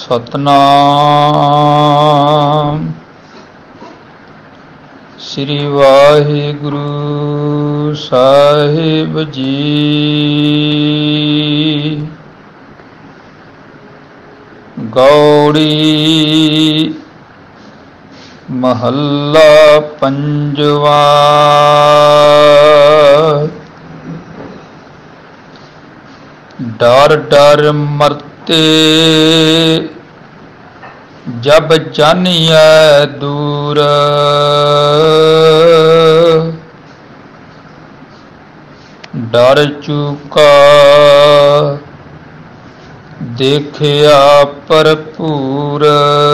सतनाम श्री वाहिगुरु साहिब जी। गौड़ी महला पंजवा। डर डर मरते जब जानिए दूर, डर चूका देखिया भरपूर।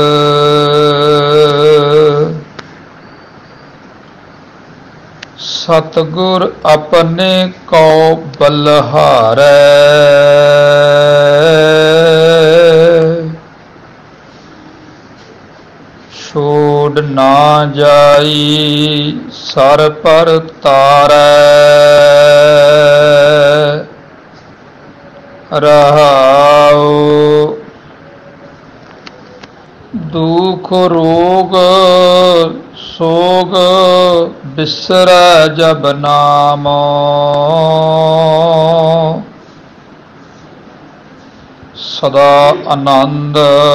सतगुर अपने को बलहारै, छोड़ ना जाई सर पर तारै। रहाओ दुख रोग सोग बिसरै जब नाम, सदा आनंद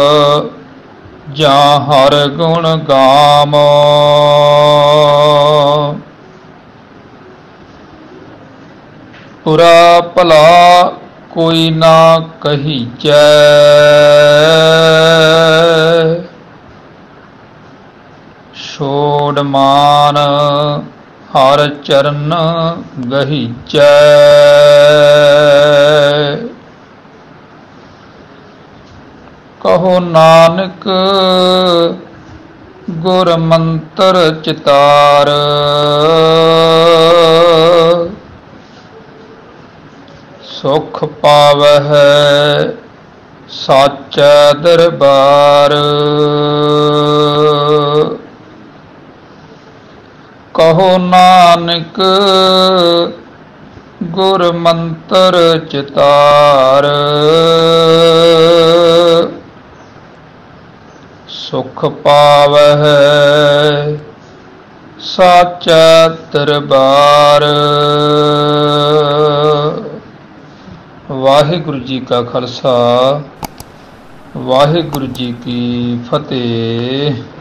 जां हर गुण गाम। बुरा भला कोई ना कहीचै, छोड़ मान हर चरण गहीचै। कहो नानक गुर मंत्र चितार, सुख पावह साचा दरबार। कहो नानक गुर मंत्र चितार, सुख पावह साचा दरबार। वाहिगुरु जी का खालसा, वाहिगुरु जी की फतेह।